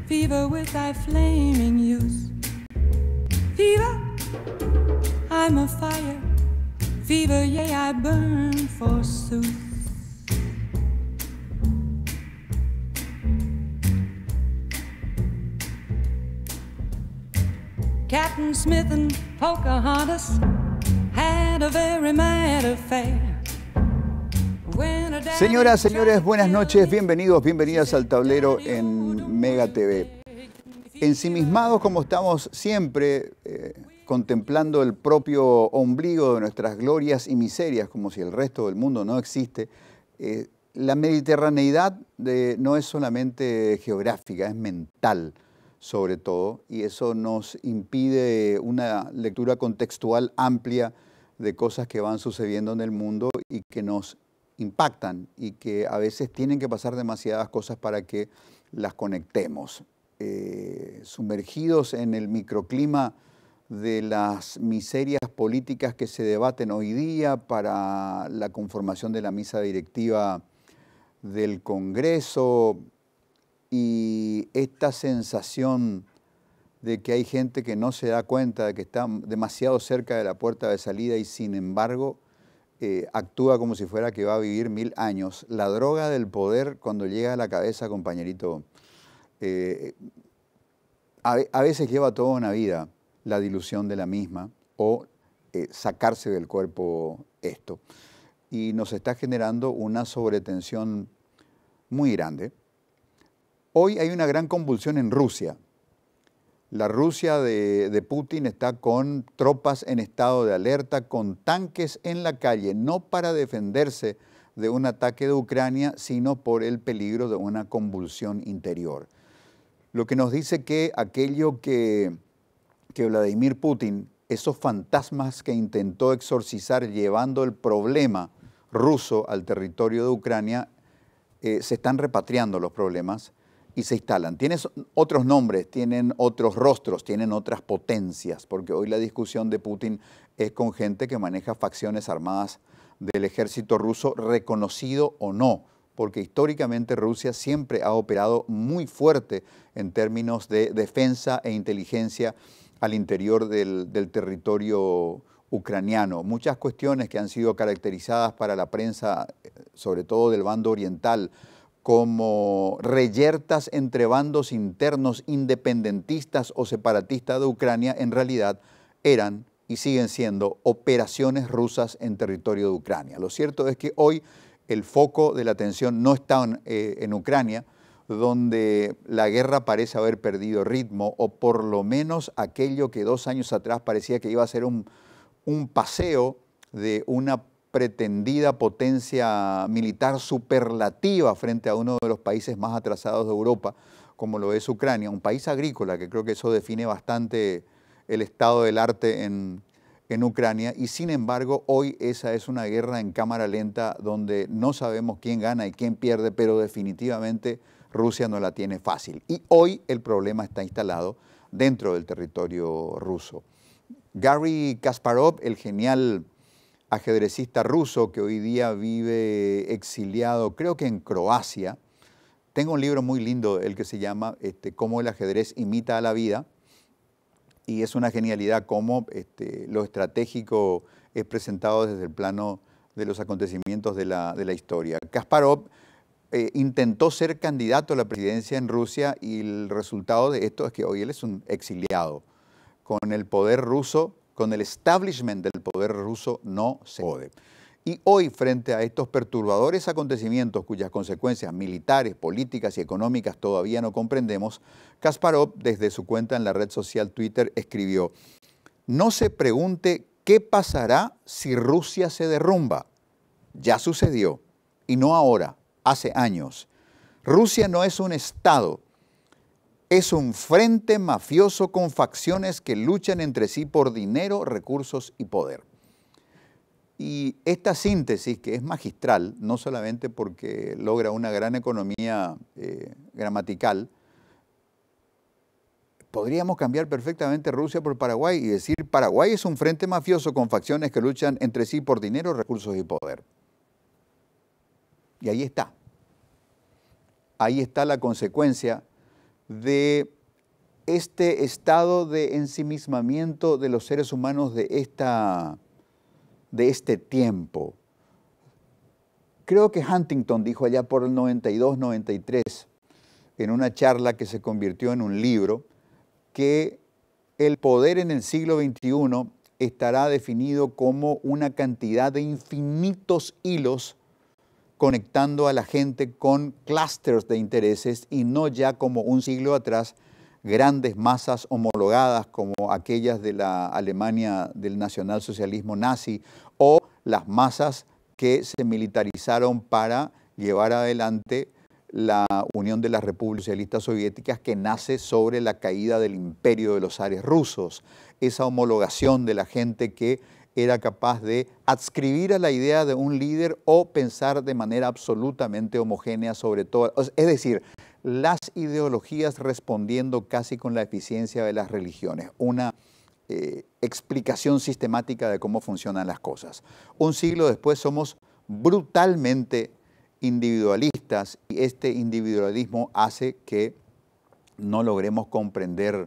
fever with thy flaming youth. Fever, I'm a fire. Fever, yea, I burn forsooth. Captain Smith and Pocahontas had a very mad affair. Señoras, señores, buenas noches, bienvenidos, bienvenidas al tablero en Mega TV. Ensimismados como estamos siempre, contemplando el propio ombligo de nuestras glorias y miserias, como si el resto del mundo no existe, la mediterraneidad no es solamente geográfica, es mental sobre todo, y eso nos impide una lectura contextual amplia de cosas que van sucediendo en el mundo y que nos impactan y que a veces tienen que pasar demasiadas cosas para que las conectemos. Sumergidos en el microclima de las miserias políticas que se debaten hoy día para la conformación de la mesa directiva del Congreso y esta sensación de que hay gente que no se da cuenta de que está demasiado cerca de la puerta de salida y sin embargo actúa como si fuera que va a vivir 1000 años. La droga del poder cuando llega a la cabeza, compañerito, a veces lleva toda una vida la dilución de la misma o sacarse del cuerpo esto. Y nos está generando una sobretensión muy grande. Hoy hay una gran convulsión en Rusia. La Rusia de Putin está con tropas en estado de alerta, con tanques en la calle, no para defenderse de un ataque de Ucrania, sino por el peligro de una convulsión interior. Lo que nos dice que aquello que Vladimir Putin, esos fantasmas que intentó exorcizar llevando el problema ruso al territorio de Ucrania, se están repatriando los problemas y se instalan. Tienen otros nombres, tienen otros rostros, tienen otras potencias, porque hoy la discusión de Putin es con gente que maneja facciones armadas del ejército ruso, reconocido o no, porque históricamente Rusia siempre ha operado muy fuerte en términos de defensa e inteligencia al interior del territorio ucraniano. Muchas cuestiones que han sido caracterizadas para la prensa, sobre todo del bando oriental, como reyertas entre bandos internos independentistas o separatistas de Ucrania, en realidad eran y siguen siendo operaciones rusas en territorio de Ucrania. Lo cierto es que hoy el foco de la atención no está en Ucrania, donde la guerra parece haber perdido ritmo, o por lo menos aquello que 2 años atrás parecía que iba a ser un paseo de una pretendida potencia militar superlativa frente a uno de los países más atrasados de Europa, como lo es Ucrania, un país agrícola, que creo que eso define bastante el estado del arte en Ucrania, y sin embargo hoy esa es una guerra en cámara lenta donde no sabemos quién gana y quién pierde, pero definitivamente Rusia no la tiene fácil. Y hoy el problema está instalado dentro del territorio ruso. Garry Kasparov, el genial ajedrecista ruso que hoy día vive exiliado, creo que en Croacia. Tengo un libro muy lindo de él que se llama Cómo el ajedrez imita a la vida, y es una genialidad cómo lo estratégico es presentado desde el plano de los acontecimientos de la historia. Kasparov intentó ser candidato a la presidencia en Rusia y el resultado de esto es que hoy él es un exiliado. Con el poder ruso, con el establishment del poder ruso no se puede. Y hoy, frente a estos perturbadores acontecimientos cuyas consecuencias militares, políticas y económicas todavía no comprendemos, Kasparov, desde su cuenta en la red social Twitter, escribió: "No se pregunte qué pasará si Rusia se derrumba. Ya sucedió, y no ahora, hace años. Rusia no es un Estado. Es un frente mafioso con facciones que luchan entre sí por dinero, recursos y poder". Y esta síntesis, que es magistral, no solamente porque logra una gran economía gramatical, podríamos cambiar perfectamente Rusia por Paraguay y decir: Paraguay es un frente mafioso con facciones que luchan entre sí por dinero, recursos y poder. Y ahí está. Ahí está la consecuencia de este estado de ensimismamiento de los seres humanos de este tiempo. Creo que Huntington dijo allá por el 92-93, en una charla que se convirtió en un libro, que el poder en el siglo XXI estará definido como una cantidad de infinitos hilos conectando a la gente con clústeres de intereses y no ya como un siglo atrás, grandes masas homologadas como aquellas de la Alemania del nacionalsocialismo nazi o las masas que se militarizaron para llevar adelante la Unión de las Repúblicas Socialistas Soviéticas, que nace sobre la caída del imperio de los zares rusos. Esa homologación de la gente que era capaz de adscribir a la idea de un líder o pensar de manera absolutamente homogénea sobre todo. Es decir, las ideologías respondiendo casi con la eficiencia de las religiones. Una explicación sistemática de cómo funcionan las cosas. Un siglo después somos brutalmente individualistas y este individualismo hace que no logremos comprender,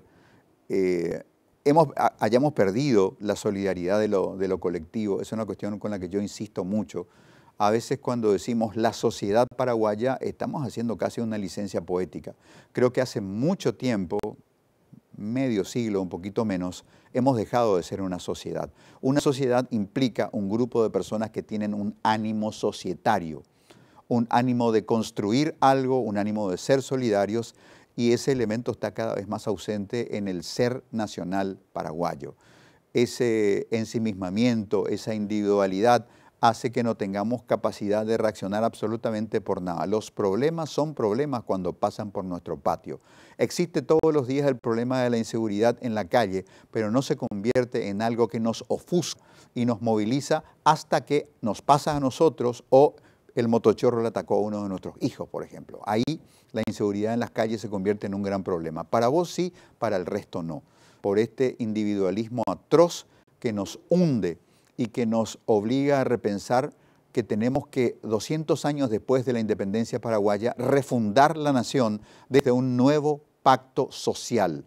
hayamos perdido la solidaridad de lo colectivo. Es una cuestión con la que yo insisto mucho. A veces cuando decimos la sociedad paraguaya, estamos haciendo casi una licencia poética. Creo que hace mucho tiempo, medio siglo, un poquito menos, hemos dejado de ser una sociedad. Una sociedad implica un grupo de personas que tienen un ánimo societario, un ánimo de construir algo, un ánimo de ser solidarios, y ese elemento está cada vez más ausente en el ser nacional paraguayo. Ese ensimismamiento, esa individualidad hace que no tengamos capacidad de reaccionar absolutamente por nada. Los problemas son problemas cuando pasan por nuestro patio. Existe todos los días el problema de la inseguridad en la calle, pero no se convierte en algo que nos ofusca y nos moviliza hasta que nos pasa a nosotros o el motochorro le atacó a uno de nuestros hijos, por ejemplo. Ahí la inseguridad en las calles se convierte en un gran problema. Para vos sí, para el resto no. Por este individualismo atroz que nos hunde y que nos obliga a repensar que tenemos que, 200 años después de la independencia paraguaya, refundar la nación desde un nuevo pacto social,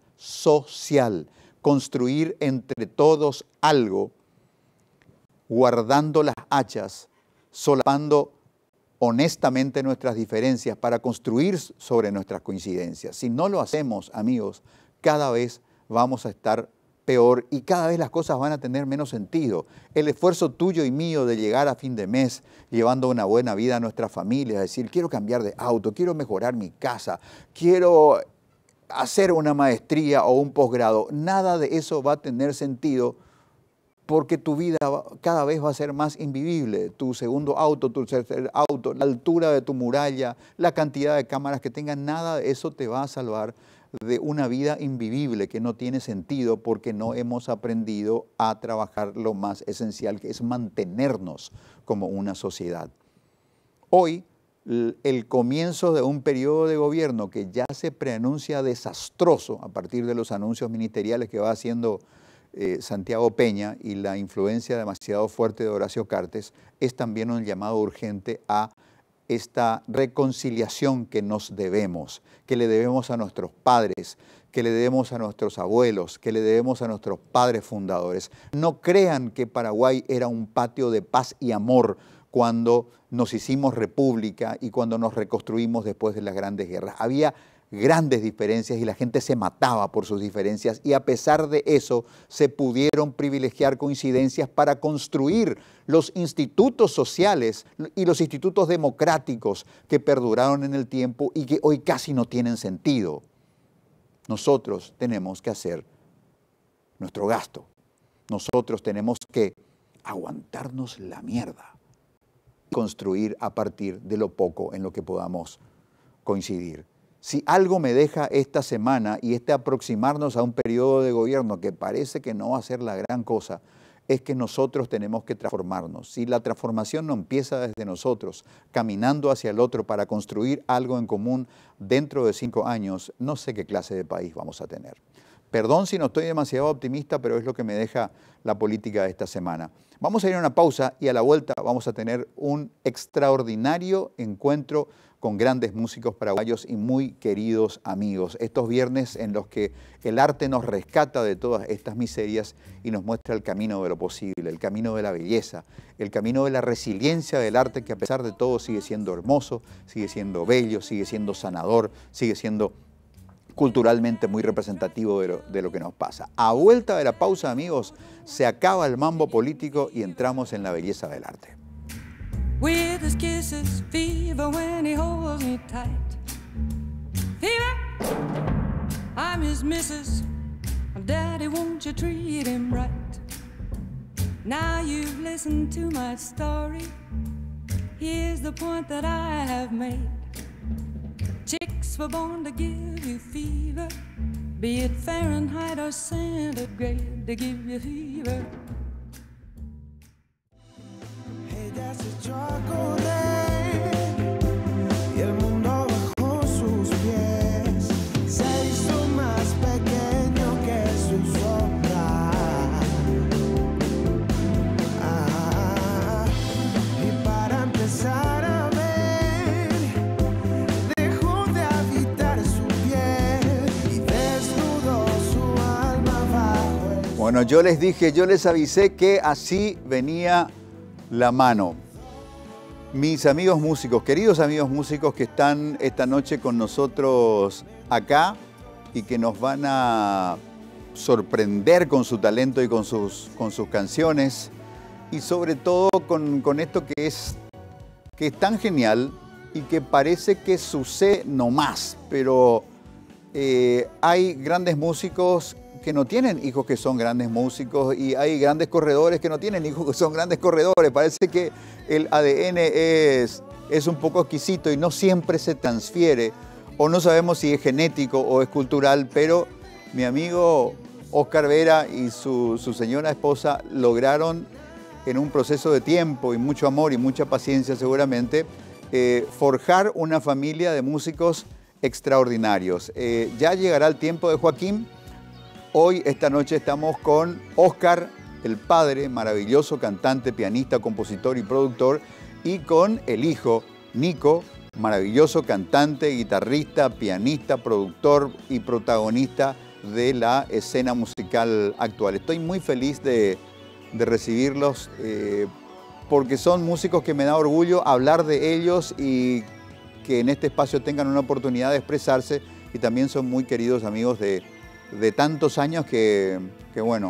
construir entre todos algo, guardando las hachas, solapando honestamente nuestras diferencias para construir sobre nuestras coincidencias. Si no lo hacemos, amigos, cada vez vamos a estar peor y cada vez las cosas van a tener menos sentido. El esfuerzo tuyo y mío de llegar a fin de mes llevando una buena vida a nuestra familia, decir, quiero cambiar de auto, quiero mejorar mi casa, quiero hacer una maestría o un posgrado, nada de eso va a tener sentido porque tu vida cada vez va a ser más invivible. Tu segundo auto, tu tercer auto, la altura de tu muralla, la cantidad de cámaras que tengan, nada de eso te va a salvar de una vida invivible que no tiene sentido porque no hemos aprendido a trabajar lo más esencial, que es mantenernos como una sociedad. Hoy, el comienzo de un periodo de gobierno que ya se preanuncia desastroso a partir de los anuncios ministeriales que va haciendo Santiago Peña y la influencia demasiado fuerte de Horacio Cartes, es también un llamado urgente a esta reconciliación que nos debemos, que le debemos a nuestros padres, que le debemos a nuestros abuelos, que le debemos a nuestros padres fundadores. No crean que Paraguay era un patio de paz y amor cuando nos hicimos república y cuando nos reconstruimos después de las grandes guerras. Había grandes diferencias y la gente se mataba por sus diferencias y a pesar de eso se pudieron privilegiar coincidencias para construir los institutos sociales y los institutos democráticos que perduraron en el tiempo y que hoy casi no tienen sentido. Nosotros tenemos que hacer nuestro gasto. Nosotros tenemos que aguantarnos la mierda y construir a partir de lo poco en lo que podamos coincidir. Si algo me deja esta semana y aproximarnos a un periodo de gobierno que parece que no va a ser la gran cosa, es que nosotros tenemos que transformarnos. Si la transformación no empieza desde nosotros, caminando hacia el otro para construir algo en común dentro de 5 años, no sé qué clase de país vamos a tener. Perdón si no estoy demasiado optimista, pero es lo que me deja la política de esta semana. Vamos a ir a una pausa y a la vuelta vamos a tener un extraordinario encuentro con grandes músicos paraguayos y muy queridos amigos. Estos viernes en los que el arte nos rescata de todas estas miserias y nos muestra el camino de lo posible, el camino de la belleza, el camino de la resiliencia del arte que a pesar de todo sigue siendo hermoso, sigue siendo bello, sigue siendo sanador, sigue siendo culturalmente muy representativo de lo que nos pasa. A vuelta de la pausa, amigos, se acaba el mambo político y entramos en la belleza del arte. With his kisses, fever when he holds me tight. Fever, I'm his missus. Daddy, won't you treat him right? Now you've listened to my story. Here's the point that I have made. Chicks were born to give you fever, be it Fahrenheit or centigrade, to give you fever. Ella se echó a correr y el mundo bajo sus pies se hizo más pequeño que su sombra. Y para empezar a ver, dejó de habitar su piel y desnudó su alma bajo el... Bueno, yo les dije, yo les avisé que así venía la mano. Mis amigos músicos, queridos amigos músicos que están esta noche con nosotros acá y que nos van a sorprender con su talento y con sus canciones y sobre todo con esto que es tan genial y que parece que sucede nomás, pero hay grandes músicos que no tienen hijos que son grandes músicos y hay grandes corredores que no tienen hijos que son grandes corredores. Parece que el ADN es un poco exquisito y no siempre se transfiere o no sabemos si es genético o es cultural, pero mi amigo Óscar Vera y su señora esposa lograron en un proceso de tiempo y mucho amor y mucha paciencia seguramente forjar una familia de músicos extraordinarios. Ya llegará el tiempo de Joaquín. Hoy, esta noche, estamos con Óscar, el padre, maravilloso cantante, pianista, compositor y productor, y con el hijo, Nico, maravilloso cantante, guitarrista, pianista, productor y protagonista de la escena musical actual. Estoy muy feliz de recibirlos porque son músicos que me da orgullo hablar de ellos y que en este espacio tengan una oportunidad de expresarse, y también son muy queridos amigos de tantos años que bueno,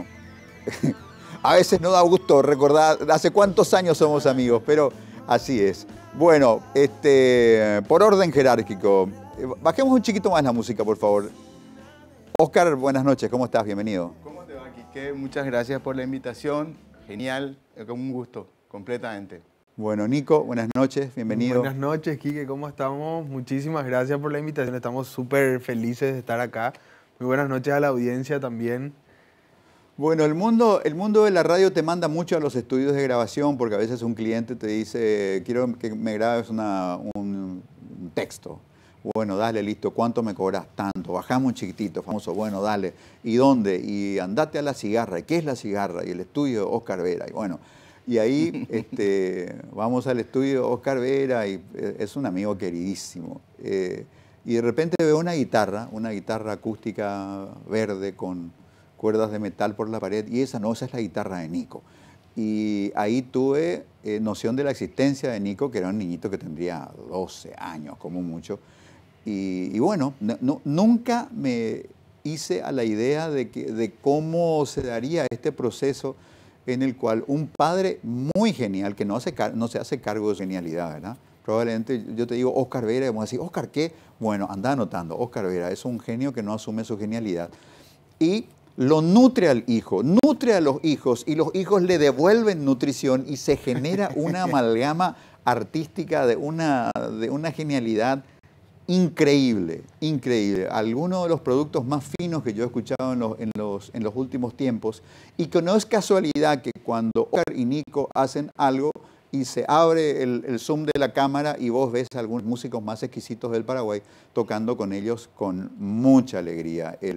a veces no da gusto recordar hace cuántos años somos amigos, pero así es. Bueno, por orden jerárquico, bajemos un chiquito más la música, por favor. Óscar, buenas noches, ¿cómo estás? Bienvenido. ¿Cómo te va, Quique? Muchas gracias por la invitación, genial, con un gusto, completamente. Bueno, Nico, buenas noches, bienvenido. Buenas noches, Quique, ¿cómo estamos? Muchísimas gracias por la invitación, estamos súper felices de estar acá. Muy buenas noches a la audiencia también. Bueno, el mundo de la radio te manda mucho a los estudios de grabación porque a veces un cliente te dice, quiero que me grabes un texto. Bueno, dale, listo, ¿cuánto me cobras? Tanto, bajamos un chiquitito, famoso, bueno, dale. ¿Y dónde? Y andate a La Cigarra. ¿Y qué es La Cigarra? Y el estudio de Óscar Vera. Y bueno, y ahí vamos al estudio de Óscar Vera y es un amigo queridísimo. Y de repente veo una guitarra acústica verde con cuerdas de metal por la pared, y esa es la guitarra de Nico. Y ahí tuve noción de la existencia de Nico, que era un niñito que tendría 12 años, como mucho. Y bueno, nunca me hice a la idea de cómo se daría este proceso en el cual un padre muy genial, que no se hace cargo de su genialidad, ¿verdad? Probablemente yo te digo Óscar Vera y vamos a decir, ¿Óscar qué? Bueno, anda anotando, Óscar Vera es un genio que no asume su genialidad. Y lo nutre al hijo, nutre a los hijos, y los hijos le devuelven nutrición y se genera una amalgama artística de una genialidad increíble, increíble. Algunos de los productos más finos que yo he escuchado en los últimos tiempos, y que no es casualidad que cuando Óscar y Nico hacen algo y se abre el zoom de la cámara y vos ves a algunos músicos más exquisitos del Paraguay tocando con ellos con mucha alegría.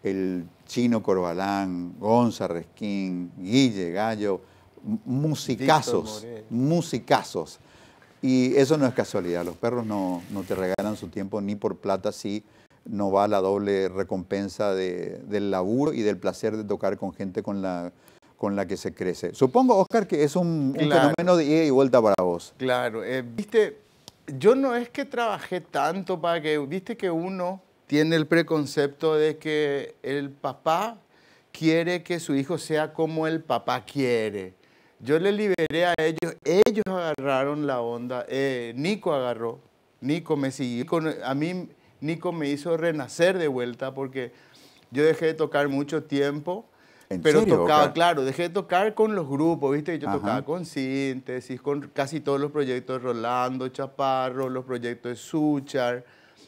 el Chino Corbalán, Gonza Resquín, Guille Gallo, musicazos, musicazos. Y eso no es casualidad, los perros no te regalan su tiempo ni por plata si no va la doble recompensa del laburo y del placer de tocar con gente con la que se crece. Supongo, Oscar, que es un fenómeno de ida y vuelta para vos. Claro, viste, yo no es que trabajé tanto para que, viste que uno tiene el preconcepto de que el papá quiere que su hijo sea como el papá quiere. Yo le liberé a ellos agarraron la onda, Nico agarró, Nico me siguió, a mí Nico me hizo renacer de vuelta porque yo dejé de tocar mucho tiempo, pero serio, tocaba, Oscar? claro, dejé de tocar con los grupos, ¿viste? Yo Ajá. tocaba con Síntesis, con casi todos los proyectos de Rolando Chaparro, los proyectos de Suchar,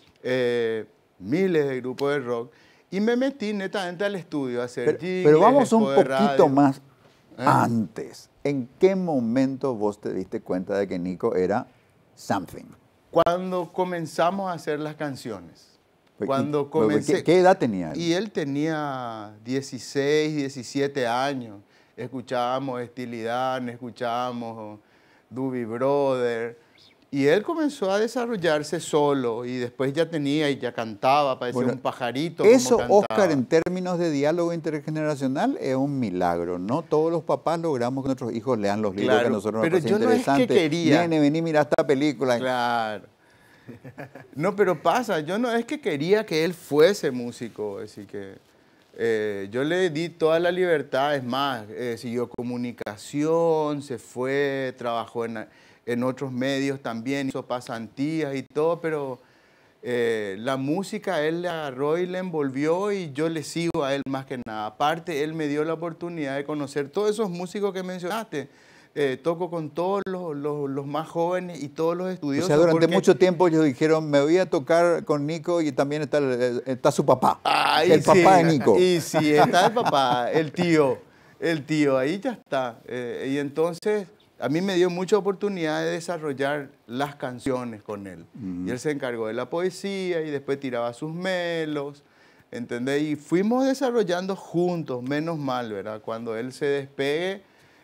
miles de grupos de rock, y me metí netamente al estudio a hacer jingles, Pero vamos un spot de poquito radio. más antes. ¿En qué momento vos te diste cuenta de que Nico era something? Cuando comenzamos a hacer las canciones. Cuando ¿Qué, comencé... qué edad tenía él? Y él tenía 16, 17 años. Escuchábamos Estilidad, escuchábamos Doobie Brother. Y él comenzó a desarrollarse solo y después ya tenía y ya cantaba, parecía un pajarito. Eso, como Oscar, cantaba. en términos de diálogo intergeneracional, es un milagro. No todos los papás logramos que nuestros hijos lean los libros que a nosotros nos pero parecen yo no es que interesantes. quería. Nene, vení, mira esta película. Claro. No, pero pasa, yo no es que quería que él fuese músico, así que yo le di toda la libertad, es más, siguió comunicación, se fue, trabajó en otros medios también, hizo pasantías y todo, pero la música él le agarró y le envolvió y yo le sigo a él más que nada. Aparte, él me dio la oportunidad de conocer todos esos músicos que mencionaste. Toco con todos los más jóvenes y todos los O estudiosos. sea, durante porque... mucho tiempo ellos dijeron, me voy a tocar con Nico y también está su papá. El sí, papá de Nico. Y sí, está el papá, el tío, ahí ya está. Y entonces a mí me dio mucha oportunidad de desarrollar las canciones con él. Y él se encargó de la poesía y después tiraba sus melos, ¿entendés? Y fuimos desarrollando juntos, menos mal, ¿verdad? Cuando él se despegue,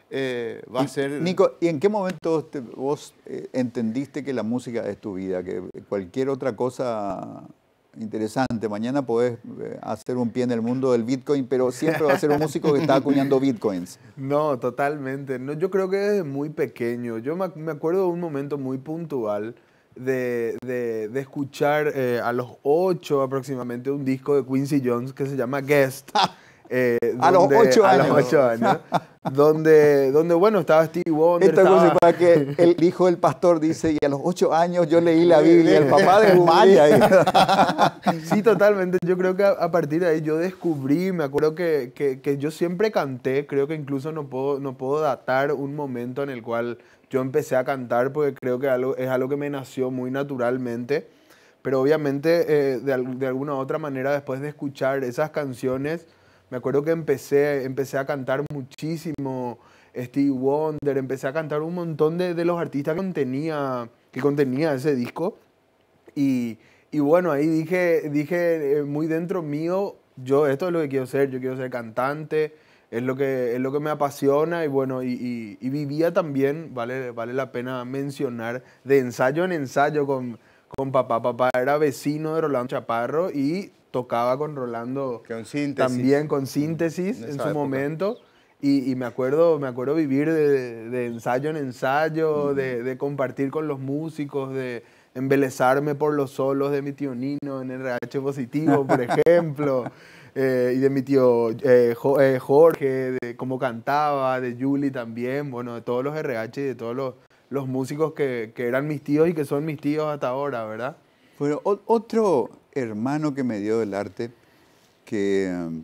va a ser... Nico, ¿y en qué momento vos entendiste que la música es tu vida? Que cualquier otra cosa interesante, mañana podés hacer un pie en el mundo del Bitcoin, pero siempre va a ser un músico que está acuñando Bitcoins. No, totalmente. No, yo creo que desde muy pequeño. Yo me acuerdo de un momento muy puntual de escuchar a los 8 aproximadamente un disco de Quincy Jones que se llama Guest. A los 8 años. A los 8 años. donde, bueno, estaba Stevie Wonder. Esta cosa para que el hijo del pastor dice, y a los 8 años yo leí la Biblia, el papá desmaya. Sí, totalmente. Yo creo que a partir de ahí yo descubrí, me acuerdo que yo siempre canté, creo que incluso no puedo datar un momento en el cual yo empecé a cantar, porque creo que es algo que me nació muy naturalmente. Pero obviamente, de alguna u otra manera, después de escuchar esas canciones, me acuerdo que empecé a cantar muchísimo Stevie Wonder, empecé a cantar un montón de los artistas que contenía ese disco. Y bueno, ahí dije muy dentro mío, esto es lo que quiero ser, yo quiero ser cantante, es lo que me apasiona. Y bueno, y vivía también, vale la pena mencionar, de ensayo en ensayo con papá. Papá era vecino de Rolando Chaparro y tocaba con Rolando con Síntesis. También con Síntesis en su época. Momento. Y me acuerdo vivir de ensayo en ensayo, de compartir con los músicos, de embelezarme por los solos de mi tío Nino en RH Positivo, por ejemplo, y de mi tío Jorge, de cómo cantaba, de Julie también, bueno, de todos los RH y de todos los músicos que eran mis tíos y que son mis tíos hasta ahora, ¿verdad? Bueno, otro hermano que me dio del arte, que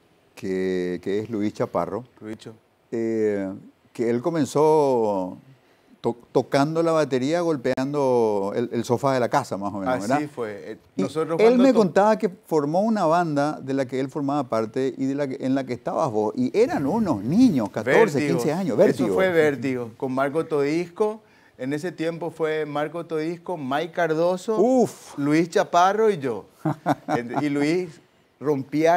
es Luis Chaparro, que él comenzó tocando la batería, golpeando el sofá de la casa, más o menos, ¿verdad? Así fue. Él me contaba que formó una banda de la que él formaba parte y en la que estabas vos, y eran unos niños, 14, Vértigo. 15 años, Vértigo. Eso fue Vértigo, con Marco Todisco. En ese tiempo fue Marco Todisco, Mike Cardoso, Uf. Luis Chaparro y yo. Y Luis rompía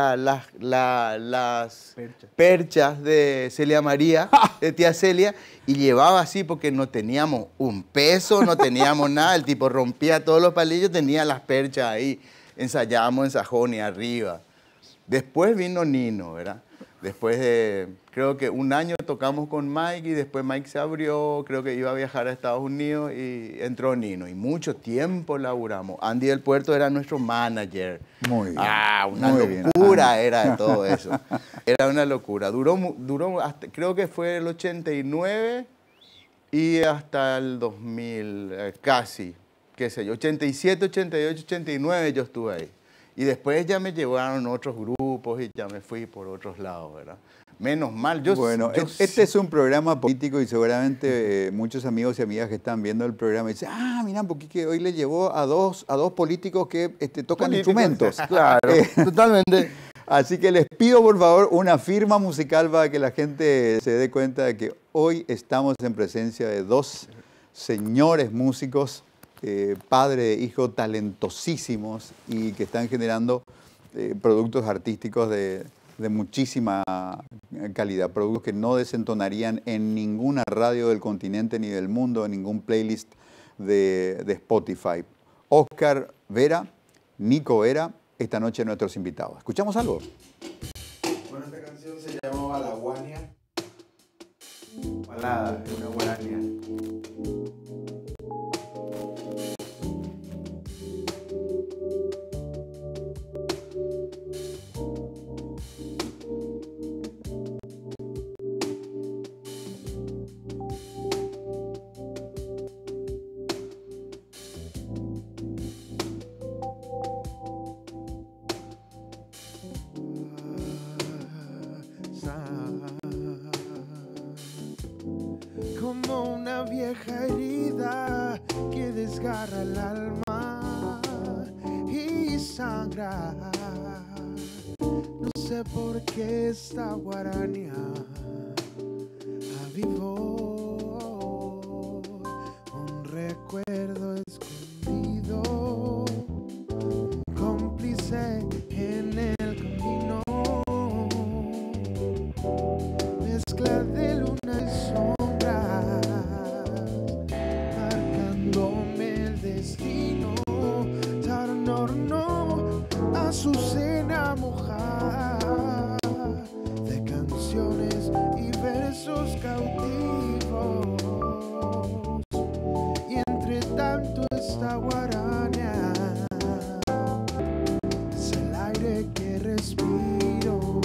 las perchas de Celia María, de tía Celia, y llevaba así porque no teníamos un peso, no teníamos nada. El tipo rompía todos los palillos, tenía las perchas ahí. Ensayábamos en Sajón y arriba. Después vino Nino, ¿verdad? Después de, creo que un año tocamos con Mike y después Mike se abrió, creo que iba a viajar a Estados Unidos y entró Nino. Y mucho tiempo laburamos. Andy del Puerto era nuestro manager. Muy bien. Una muy locura bien. era de todo eso. Era una locura. Duró hasta, creo que fue el 89 y hasta el 2000, casi, qué sé yo, 87, 88, 89 yo estuve ahí. Y después ya me llevaron otros grupos y ya me fui por otros lados, ¿verdad? Menos mal. Bueno, este es un programa político y seguramente muchos amigos y amigas que están viendo el programa dicen, mira, porque hoy le llevó a dos políticos que tocan instrumentos. Claro, totalmente. Así que les pido, por favor, una firma musical para que la gente se dé cuenta de que hoy estamos en presencia de dos señores músicos, padre e hijo talentosísimos y que están generando productos artísticos de muchísima calidad, productos que no desentonarían en ninguna radio del continente ni del mundo, en ningún playlist de Spotify. Oscar Vera, Nico Vera, esta noche nuestros invitados. ¿Escuchamos algo? Bueno, esta canción se llama Balaguania. Balada de una guarania. Como una vieja herida que desgarra el alma y sangra. No sé por qué esta guarania avivó un recuerdo escondido, un cómplice en el camino, mezcla de luna y sombra, marcándome el destino, torno a su cena mojada de canciones y versos cautivos, y entre tanto esta guarania es el aire que respiro.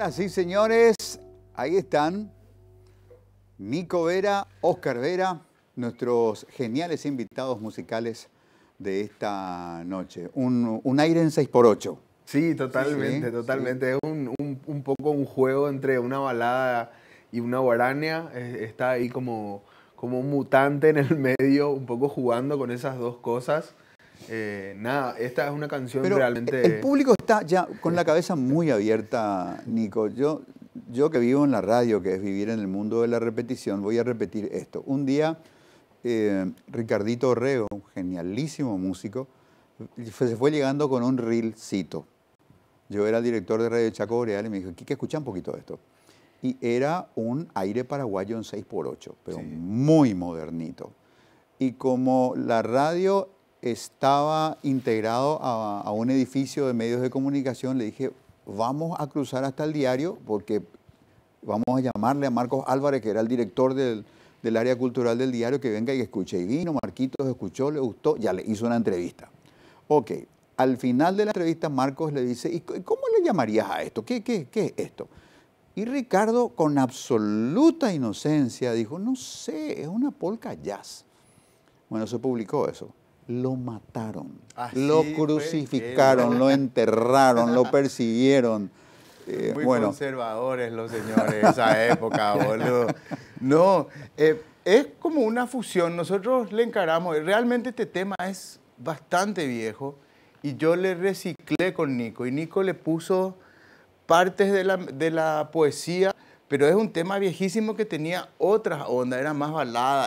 Señoras y señores, ahí están Nico Vera, Oscar Vera, nuestros geniales invitados musicales de esta noche. Un aire en 6x8. Sí, totalmente, Sí, totalmente. Es un poco un juego entre una balada y una guarania. Está ahí como un mutante en el medio, un poco jugando con esas dos cosas. Nada, esta es una canción Pero realmente... el público está ya con la cabeza muy abierta, Nico. Yo que vivo en la radio, que es vivir en el mundo de la repetición, voy a repetir esto. Un día, Ricardito Orrego, un genialísimo músico, se fue llegando con un reelcito. Yo era el director de Radio Chaco Boreal y me dijo, Quique, escucha un poquito de esto. Y era un aire paraguayo en 6x8, pero Sí. muy modernito. Y como la radio estaba integrado a un edificio de medios de comunicación, le dije, vamos a cruzar hasta el diario porque vamos a llamarle a Marcos Álvarez, que era el director del área cultural del diario, que venga y escuche. Y vino, Marquitos escuchó, le gustó, ya le hizo una entrevista. Ok, al final de la entrevista Marcos le dice, ¿y cómo le llamarías a esto? ¿Qué es esto? Y Ricardo, con absoluta inocencia, dijo, no sé, es una polka jazz. Bueno, se publicó eso. Lo mataron, Así lo fue, crucificaron, lo enterraron, lo persiguieron. Muy Bueno, conservadores los señores de esa época, boludo. No, es como una fusión. Nosotros le encaramos. Realmente este tema es bastante viejo y yo le reciclé con Nico. Y Nico le puso partes de la poesía, pero es un tema viejísimo que tenía otras ondas, era más balada,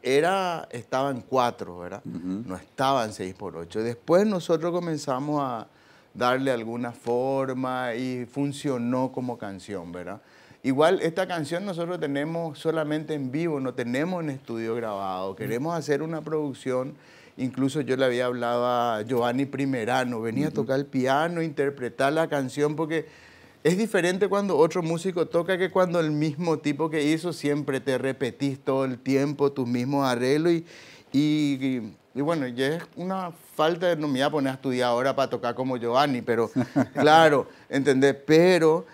estaba en 4, ¿verdad? No estaba en 6x8. Después nosotros comenzamos a darle alguna forma y funcionó como canción, ¿verdad? Igual esta canción nosotros tenemos solamente en vivo, no tenemos en estudio grabado. Queremos hacer una producción, incluso yo le había hablado a Giovanni Primerano, venía a tocar el piano, interpretar la canción, porque es diferente cuando otro músico toca que cuando el mismo tipo que hizo siempre te repetís todo el tiempo tus mismos arreglos y bueno, ya es una falta de... No me voy a poner a estudiar ahora para tocar como Giovanni, pero claro, ¿entendés? Pero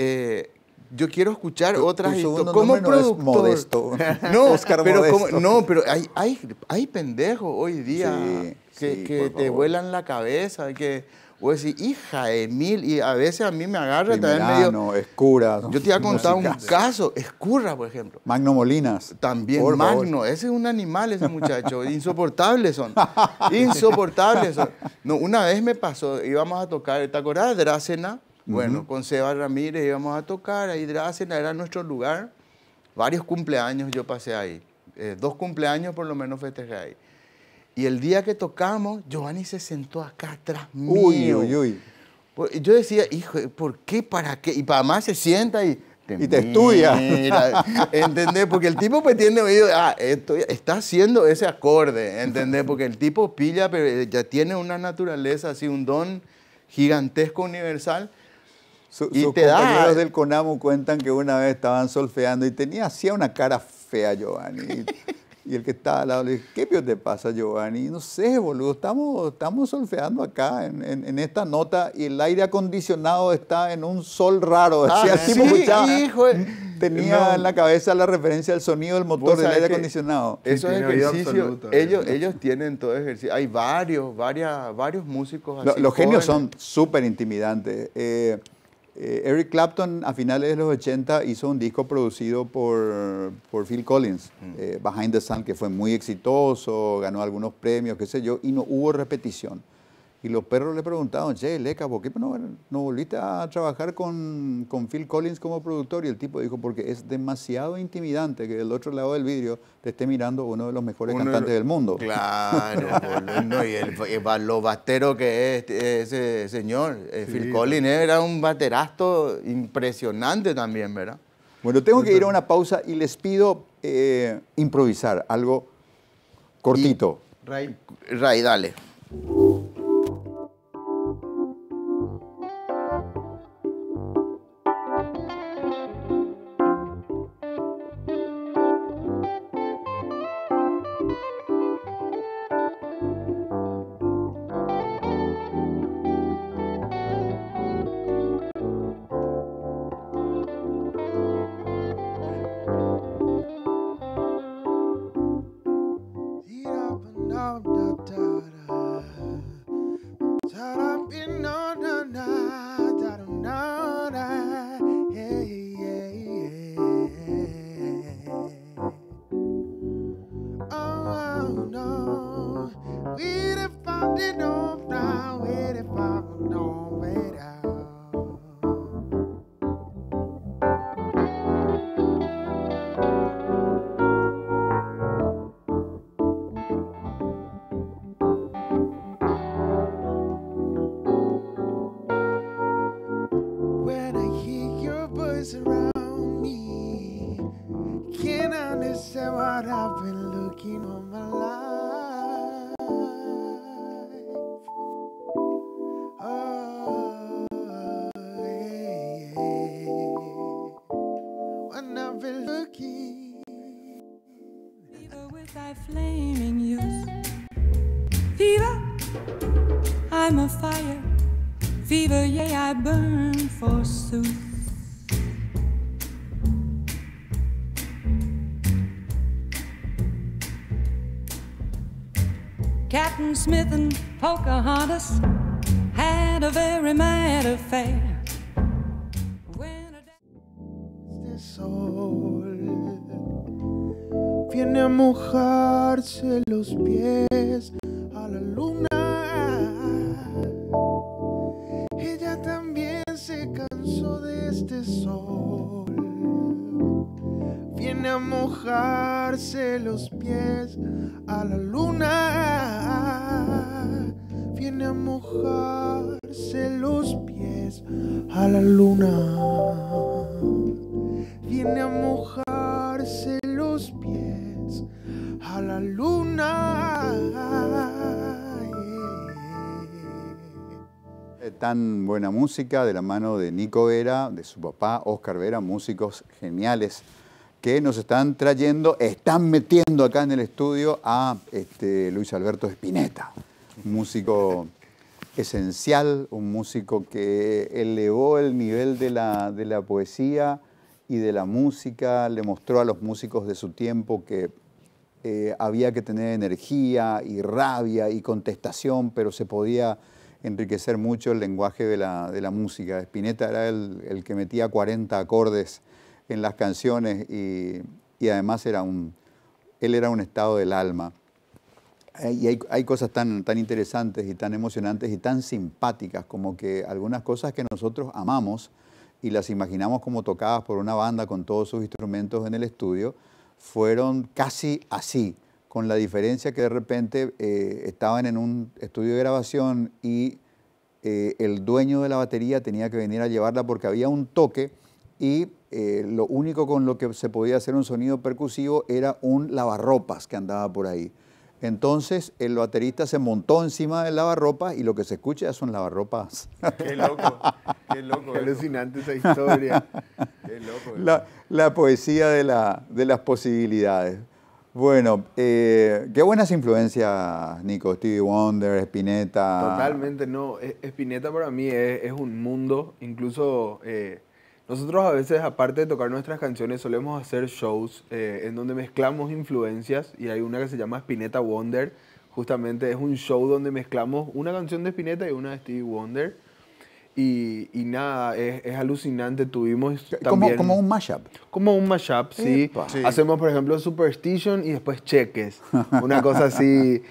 yo quiero escuchar otras historias. Como productor. No es Modesto. No, Oscar pero Modesto. pero hay pendejos hoy día Sí, que por te favor. vuelan la cabeza, que vos decís, hija de mil, y a veces a mí me agarra también medio... Primerano, Escura. Yo te iba a contar un musicazos. caso, Escurra, por ejemplo. Magno Molinas. También por favor. Magno, ese es un animal ese muchacho, insoportables son, insoportables son. No, una vez me pasó, íbamos a tocar, ¿te acordás de Drácena? Bueno, con Seba Ramírez íbamos a tocar, ahí Drácena era nuestro lugar, varios cumpleaños yo pasé ahí, 2 cumpleaños por lo menos festejé ahí. Y el día que tocamos, Giovanni se sentó acá atrás mío. Uy. Y yo decía, hijo, ¿por qué? ¿Para qué? Y para más se sienta y te estudia. mira, ¿entendés? Porque el tipo pues tiene oído, está haciendo ese acorde, ¿entendés? Porque el tipo pilla, pero ya tiene una naturaleza así, un don gigantesco universal. Sus Y te da- compañeros del CONAMU cuentan que una vez estaban solfeando y hacía una cara fea Giovanni. Y el que estaba al lado le dije, ¿qué pio te pasa, Giovanni? No sé, boludo, estamos solfeando acá en esta nota y el aire acondicionado está en un sol raro. Decía, el tipo escuchaba, hijo. tenía No. en la cabeza la referencia al sonido del motor Vos del sabés aire que acondicionado. Esos tiene oído ejercicios, absoluto, ellos tienen todo ejercicio. Hay varios músicos así. Los genios jóvenes. son súper intimidantes. Eric Clapton a finales de los 80 hizo un disco producido por Phil Collins, Behind the Sun, que fue muy exitoso, ganó algunos premios, qué sé yo, y no hubo repetición. Y los perros le preguntaban, che, Leca, ¿por qué no volviste a trabajar con Phil Collins como productor? Y el tipo dijo, porque es demasiado intimidante que del otro lado del vidrio te esté mirando uno de los mejores cantantes del mundo. Claro, boludo. No, y lo batero que es ese señor. Phil Collins era un baterasto impresionante también, ¿verdad? Bueno, tengo que ir a una pausa y les pido improvisar algo cortito. Ray, dale. said what I've been looking all my life. Oh, yeah. When I've been looking. Fever with thy flaming youth. Fever, I'm a fire. Fever, yea, I burn forsooth. Captain Smith and Pocahontas had a very mad affair. When Este sol viene a mojarse los pies a la luna. Ella también se cansó de este sol. Viene a mojarse los pies a la luna. Viene a mojarse los pies a la luna. Viene a mojarse los pies a la luna. Tan buena música de la mano de Nico Vera, de su papá Oscar Vera, músicos geniales que nos están trayendo, están metiendo acá en el estudio a Luis Alberto Spinetta, un músico esencial, un músico que elevó el nivel de la poesía y de la música, le mostró a los músicos de su tiempo que había que tener energía y rabia y contestación, pero se podía enriquecer mucho el lenguaje de la música. Spinetta era el que metía 40 acordes en las canciones y además él era un estado del alma. Y hay cosas tan interesantes y tan emocionantes y tan simpáticas como que algunas cosas que nosotros amamos y las imaginamos como tocadas por una banda con todos sus instrumentos en el estudio, fueron casi así, con la diferencia que de repente estaban en un estudio de grabación y el dueño de la batería tenía que venir a llevarla porque había un toque y lo único con lo que se podía hacer un sonido percusivo era un lavarropas que andaba por ahí. Entonces el baterista se montó encima del lavarropas y lo que se escucha son lavarropas. Qué loco, qué loco. Qué alucinante esa historia. Qué loco. La poesía de las posibilidades. Bueno, qué buenas influencias, Nico. Stevie Wonder, Spinetta. Totalmente, no. Spinetta para mí es un mundo. Incluso nosotros a veces, aparte de tocar nuestras canciones, solemos hacer shows en donde mezclamos influencias. Y hay una que se llama Spinetta Wonder. Justamente es un show donde mezclamos una canción de Spinetta y una de Stevie Wonder. Y nada, es alucinante. Tuvimos también... Como un mashup. Como un mashup, sí. Sí. Hacemos, por ejemplo, Superstition y después Cheques. Una cosa así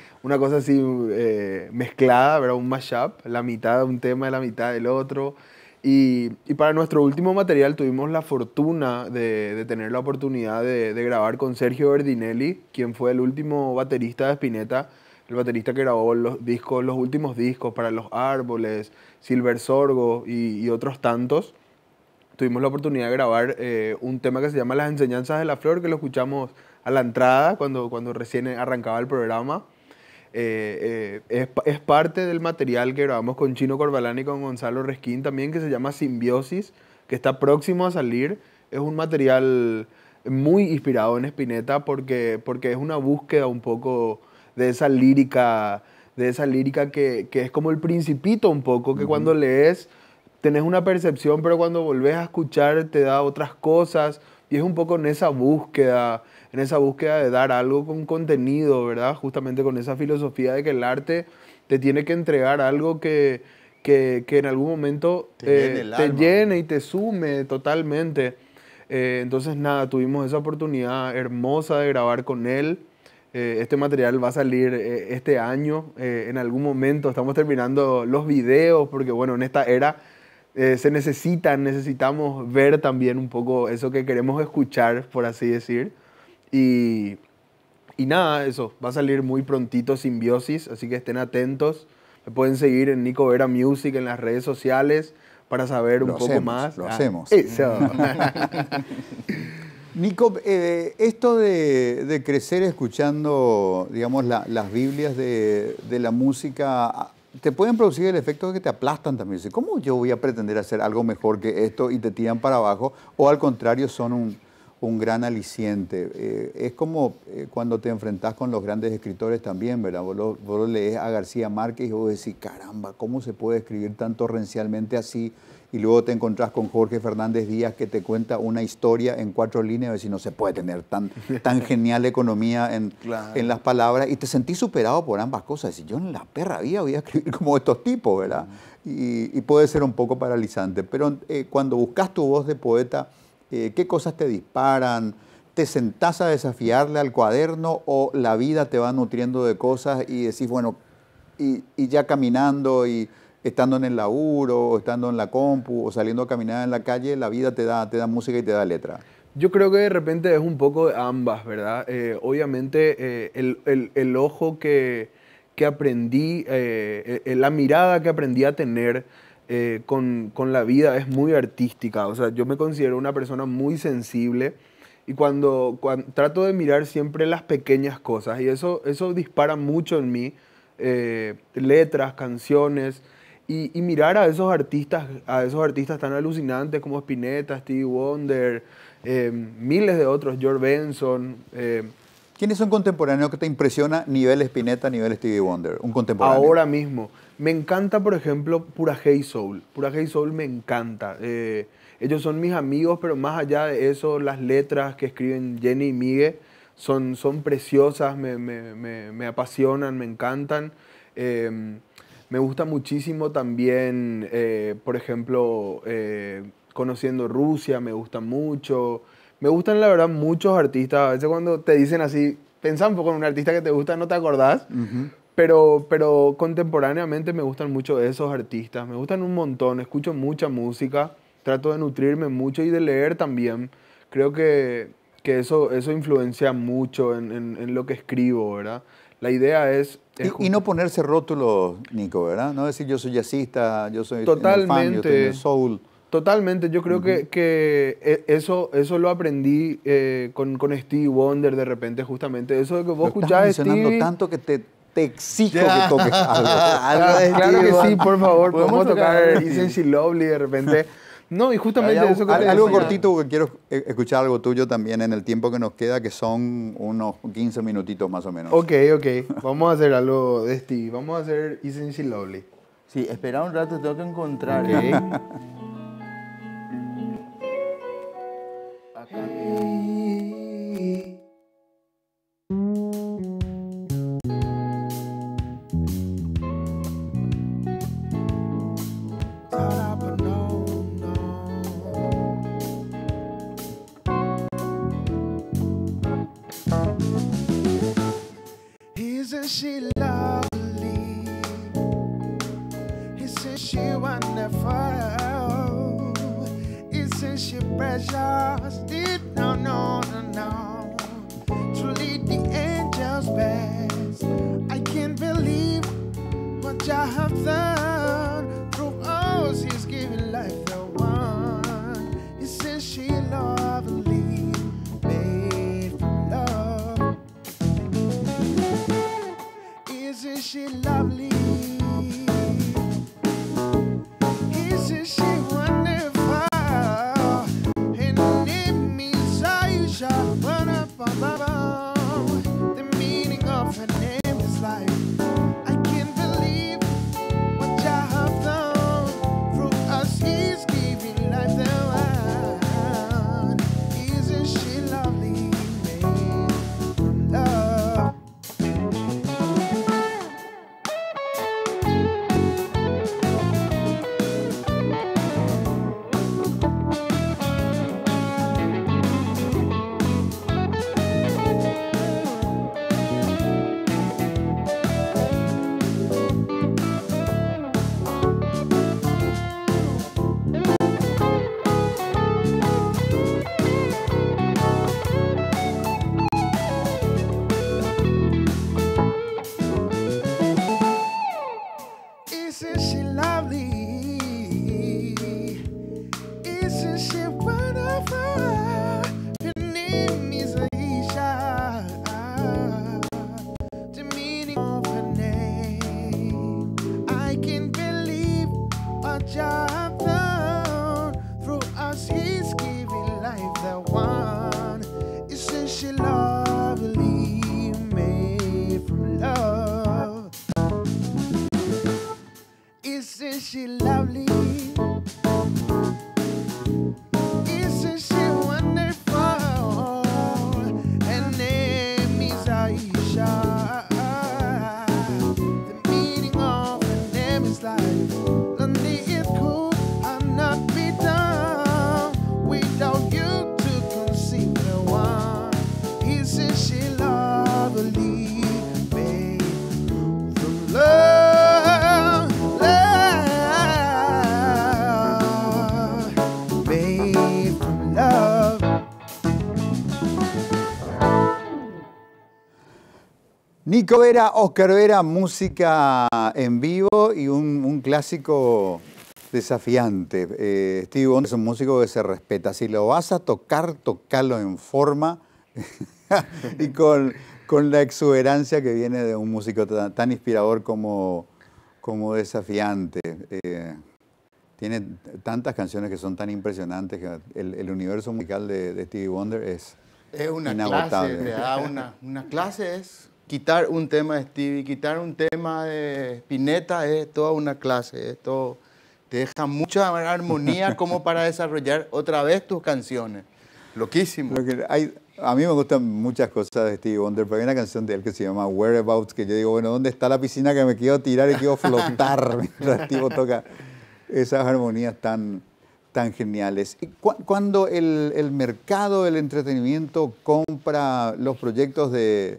mezclada, ¿verdad? Un mashup, la mitad de un tema y la mitad del otro. Y para nuestro último material tuvimos la fortuna de tener la oportunidad de grabar con Sergio Berdinelli, quien fue el último baterista de Spinetta, el baterista que grabó los últimos discos para Los Árboles, Silver Sorgo y otros tantos. Tuvimos la oportunidad de grabar un tema que se llama Las Enseñanzas de la Flor, que lo escuchamos a la entrada cuando recién arrancaba el programa. Es parte del material que grabamos con Chino Corbalán y con Gonzalo Resquín también, que se llama Simbiosis, que está próximo a salir. Es un material muy inspirado en Spinetta porque es una búsqueda un poco de esa lírica que es como el Principito un poco, que cuando lees tenés una percepción, pero cuando volvés a escuchar te da otras cosas, y es un poco en esa búsqueda de dar algo con contenido, ¿verdad? Justamente con esa filosofía de que el arte te tiene que entregar algo que en algún momento te llene y te sume totalmente. Entonces nada, tuvimos esa oportunidad hermosa de grabar con él. Este material va a salir este año, en algún momento. Estamos terminando los videos porque, bueno, en esta era necesitamos ver también un poco eso que queremos escuchar, por así decir. Y nada, eso, va a salir muy prontito Simbiosis, así que estén atentos. Me pueden seguir en Nico Vera Music en las redes sociales para saber un poco más. Lo hacemos. Eso. Nico, esto de crecer escuchando, digamos, las Biblias de la música, te pueden producir el efecto de que te aplastan también. ¿Cómo yo voy a pretender hacer algo mejor que esto y te tiran para abajo? O al contrario, son un gran aliciente. Es como cuando te enfrentás con los grandes escritores también, ¿verdad? Vos lees a García Márquez y vos decís, caramba, ¿cómo se puede escribir tan torrencialmente así? Y luego te encontrás con Jorge Fernández Díaz que te cuenta una historia en 4 líneas y decís, no se puede tener tan genial economía en las palabras. Y te sentís superado por ambas cosas. Decís, yo en la perra vida voy a escribir como estos tipos, ¿verdad? Y puede ser un poco paralizante. Pero cuando buscas tu voz de poeta, ¿qué cosas te disparan? ¿Te sentás a desafiarle al cuaderno o la vida te va nutriendo de cosas y decís, bueno, y ya caminando y estando en el laburo, o estando en la compu, o saliendo a caminar en la calle, la vida te da música y te da letra? Yo creo que de repente es un poco de ambas, ¿verdad? Obviamente el ojo que aprendí, la mirada que aprendí a tener con la vida es muy artística. O sea, yo me considero una persona muy sensible y cuando trato de mirar siempre las pequeñas cosas y eso dispara mucho en mí, letras, canciones. Y mirar a esos artistas tan alucinantes como Spinetta, Stevie Wonder, miles de otros, George Benson. ¿Quiénes son contemporáneos que te impresiona nivel Spinetta, nivel Stevie Wonder? Un contemporáneo. Ahora mismo. Me encanta, por ejemplo, Pura Hey Soul. Pura Hey Soul me encanta. Ellos son mis amigos, pero más allá de eso, las letras que escriben Jenny y Miguel son preciosas, me apasionan, me encantan. Me gusta muchísimo también, por ejemplo, Conociendo Rusia, me gusta mucho. Me gustan, la verdad, muchos artistas. A veces cuando te dicen así, pensá un poco en un artista que te gusta, no te acordás. Pero contemporáneamente me gustan mucho esos artistas. Me gustan un montón, escucho mucha música, trato de nutrirme mucho y de leer también. Creo que eso influencia mucho en lo que escribo, ¿verdad? La idea es... Y no ponerse rótulos, Nico, ¿verdad? No decir yo soy jazzista, yo soy totalmente, fan, yo soy soul. Totalmente, yo creo que eso lo aprendí con Stevie Wonder de repente, justamente. Eso de que vos escuchás mencionando Stevie... tanto que te exijo que toques algo. Claro que sí, por favor. Podemos tocar Isn't She Lovely de repente. No, y justamente eso que algo cortito, porque quiero escuchar algo tuyo también en el tiempo que nos queda, que son unos 15 minutitos más o menos. Ok. Vamos a hacer algo de Stevie. Vamos a hacer Isn't She Lovely. Sí, espera un rato, tengo que encontrar. Okay. Isn't she lovely? Isn't she wonderful? Isn't she precious? No. Truly the angel's best. I can't believe what I have done. Through us, he's giving life the one. Isn't she lovely? Made from love. Isn't she lovely? Isn't she wonderful? Her name is Aisha. The meaning of her name is life. I can't believe what I have done. Through us, he's giving life the one. Isn't she lovely? Made from love. name is Aisha. The meaning of her name, I can't believe what Jah have done. Through us, He's giving life. The one, isn't she lovely, made from love? Isn't she lovely? Isn't she wonderful? Her name is Aisha. The meaning of her name is life. Only it could not be done without you to conceive the one. Isn't she lovely, made from love, love, made from love. Nico Vera, Oscar Vera, música en vivo y un clásico desafiante. Stevie Wonder es un músico que se respeta. Si lo vas a tocar, tocalo en forma y con la exuberancia que viene de un músico tan inspirador como desafiante. Tiene tantas canciones que son tan impresionantes que el universo musical de Stevie Wonder es una inagotable. clase, te da una clase es quitar un tema de Stevie, quitar un tema de Spinetta, es toda una clase, es todo, te deja mucha armonía como para desarrollar otra vez tus canciones. Loquísimo. A mí me gustan muchas cosas de Stevie Wonder, pero hay una canción de él que se llama Whereabouts, que yo digo, bueno, ¿dónde está la piscina que me quiero tirar y quiero flotar mientras Steve toca esas armonías tan geniales? Y cuando el mercado del entretenimiento compra los proyectos de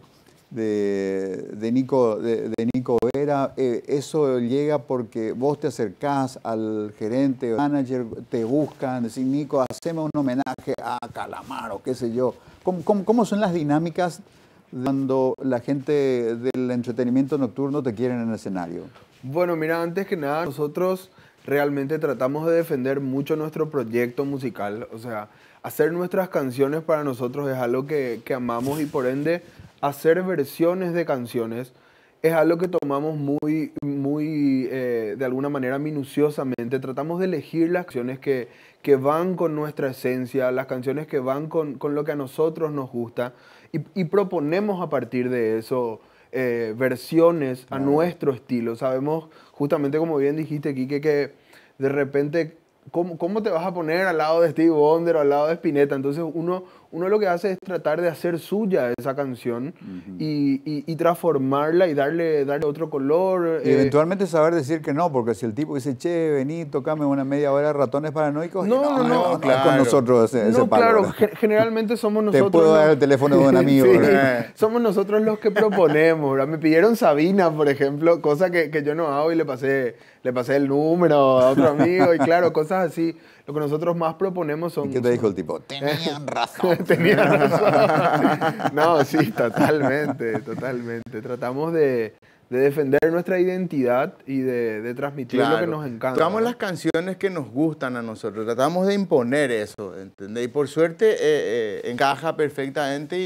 Nico Vera, eso llega porque vos te acercás al gerente o manager, te buscan, decís, Nico, hacemos un homenaje a Calamaro, qué sé yo. ¿Cómo son las dinámicas cuando la gente del entretenimiento nocturno te quieren en el escenario? Bueno, mira, antes que nada, nosotros realmente tratamos de defender mucho nuestro proyecto musical. O sea, hacer nuestras canciones para nosotros es algo que amamos y por ende hacer versiones de canciones es algo que tomamos muy de alguna manera minuciosamente. Tratamos de elegir las canciones que van con nuestra esencia, las canciones que van con lo que a nosotros nos gusta y proponemos a partir de eso versiones a nuestro estilo. Sabemos, justamente como bien dijiste, Quique, que de repente, ¿cómo te vas a poner al lado de Stevie Wonder o al lado de Spinetta? Entonces uno lo que hace es tratar de hacer suya esa canción y transformarla y darle otro color. Y eventualmente saber decir que no, porque si el tipo dice, che, vení, tocame una media hora de Ratones Paranoicos, no, claro. Con nosotros ese palo, claro, generalmente somos nosotros. Te puedo dar el teléfono de un amigo. Sí, somos nosotros los que proponemos, ¿verdad? Me pidieron Sabina, por ejemplo, cosa que yo no hago y le pasé el número a otro amigo y claro, cosas así. Lo que nosotros más proponemos son... ¿Y qué te dijo el tipo? Tenían razón. Tenían razón. No, sí, totalmente. Tratamos de defender nuestra identidad y de transmitir lo que nos encanta. Tocamos las canciones que nos gustan a nosotros, tratamos de imponer eso, ¿entendés? Y por suerte encaja perfectamente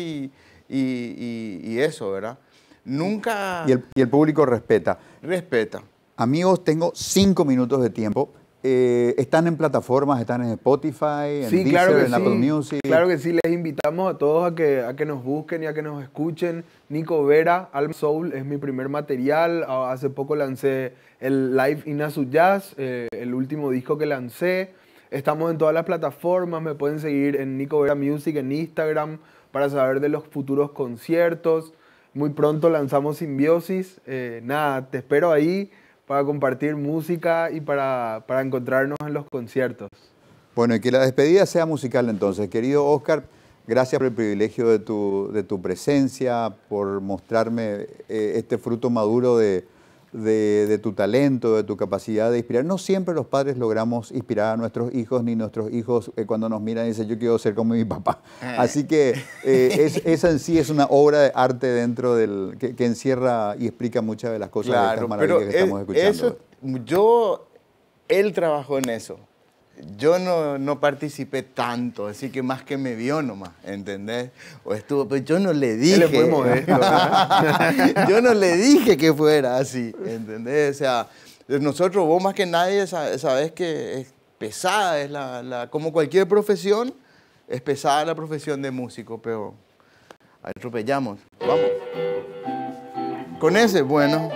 y eso, ¿verdad? Nunca... Y el público respeta. Respeta. Amigos, tengo 5 minutos de tiempo. ¿Están en plataformas? ¿Están en Spotify? ¿En Deezer, claro que en Apple Music? Claro que sí. Les invitamos a todos a que nos busquen y a que nos escuchen. Nico Vera, Alma Soul, es mi primer material. Hace poco lancé el Live Inazu Jazz, el último disco que lancé. Estamos en todas las plataformas. Me pueden seguir en Nico Vera Music en Instagram para saber de los futuros conciertos. Muy pronto lanzamos Simbiosis. Nada, te espero ahí para compartir música y para encontrarnos en los conciertos. Bueno, y que la despedida sea musical entonces. Querido Oscar, gracias por el privilegio de tu presencia, por mostrarme este fruto maduro de tu talento, de tu capacidad de inspirar. No siempre los padres logramos inspirar a nuestros hijos, ni nuestros hijos cuando nos miran dicen yo quiero ser como mi papá. Así que esa en sí es una obra de arte dentro que encierra y explica muchas de las cosas de estas maravillas que estamos escuchando. Él trabajó en eso. yo no participé tanto, así que más que me vio nomás, ¿entendés? O estuvo, pero yo no le dije. Él es muy modesto, ¿verdad? Yo no le dije que fuera así, ¿entendés? O sea, nosotros, vos más que nadie, sabés que es pesada, es como cualquier profesión, es pesada la profesión de músico, pero atropellamos. Vamos. Con ese, bueno.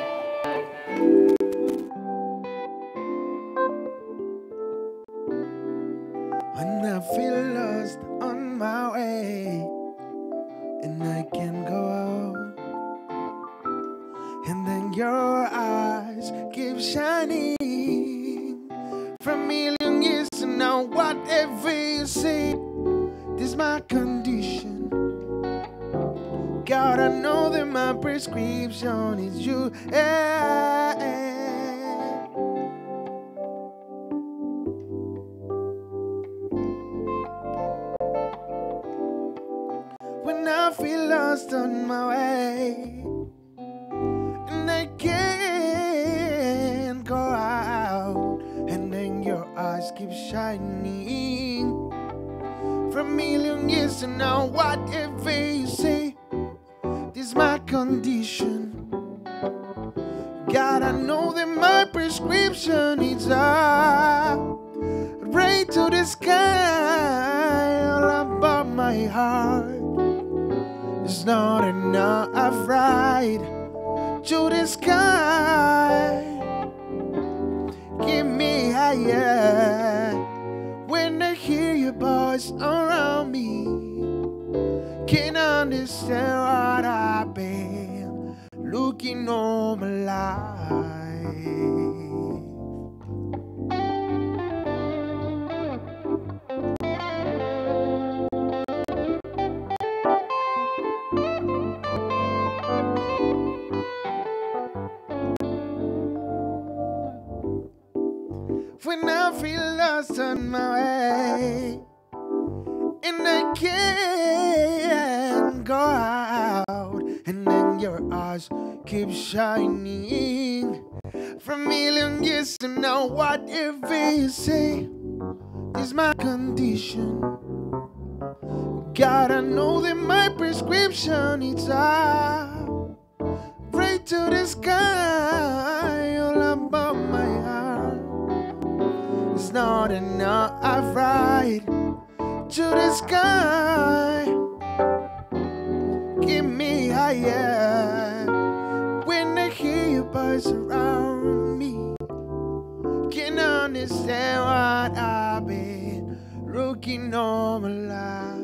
When I feel lost on my way and I can't go out, and then your eyes keep shining for a million years, and now whatever you say, this my condition. God, I know that my prescription is you. When I feel lost on my way and I can't go out, and then your eyes keep shining for a million years, and now whatever you say, this my condition. God, I know that my prescription is up, right to the sky, all above my heart. It's not enough, right to the sky. Give me higher when I hear your voice around me. Can't understand what I've been looking all my life. When I feel lost on my way and I can't go out, and then your eyes keep shining for a million years, and now whatever you say is my condition. God, I know that my prescription is up, right to the sky, all above my heart. It's not enough, right to the sky. Give me higher when I hear your voice around me. Can't understand what I've been looking all my life.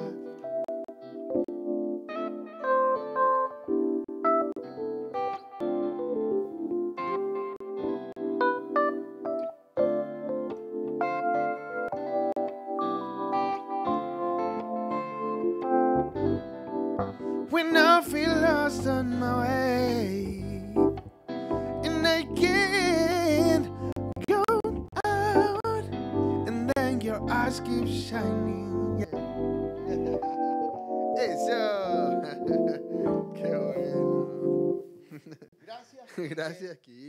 When I feel lost on my way and I can't go out, and then your eyes keep shining. Eso. Qué bueno. Gracias. Gracias, Kiko.